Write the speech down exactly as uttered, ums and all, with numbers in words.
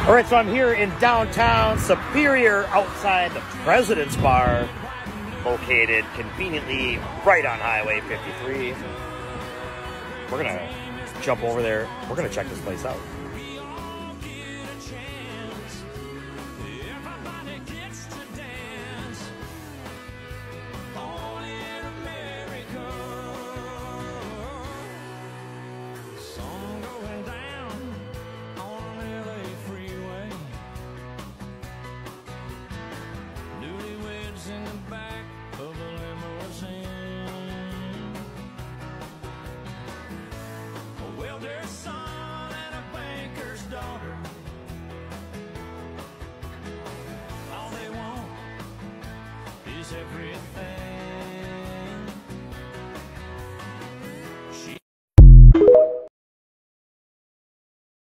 All right, so I'm here in downtown Superior outside the President's Bar, located conveniently right on Highway fifty-three. We're gonna jump over there. We're gonna check this place out.